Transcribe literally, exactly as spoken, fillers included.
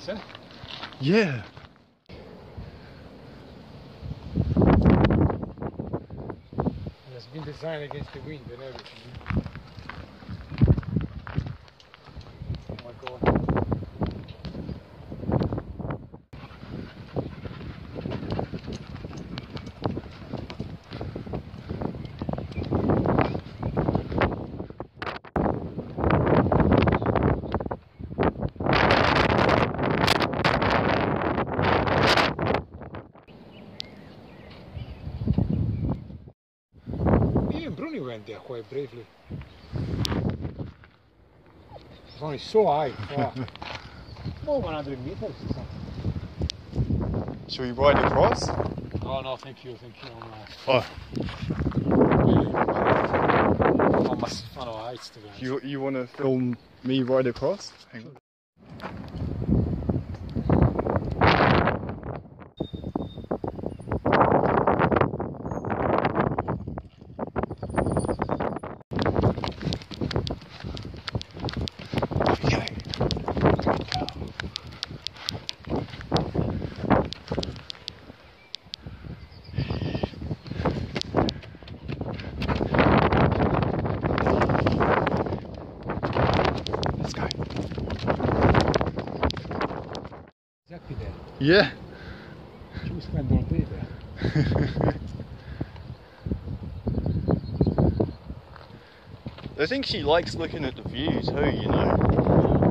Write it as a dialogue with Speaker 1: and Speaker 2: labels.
Speaker 1: nice, eh?
Speaker 2: Yeah.
Speaker 1: It's been designed against the wind and everything. Oh my god. Even Bruni went there quite bravely. It's only so high. Wow. More one hundred meters or something.
Speaker 2: Shall we ride across?
Speaker 1: Oh no, thank you, thank you.
Speaker 2: Oh.
Speaker 1: I must follow heights to be honest.
Speaker 2: You you want to film me ride across? Hang on.
Speaker 1: Exactly there.
Speaker 2: Yeah.
Speaker 1: You spend all day there.
Speaker 2: I think she likes looking at the view too, you know.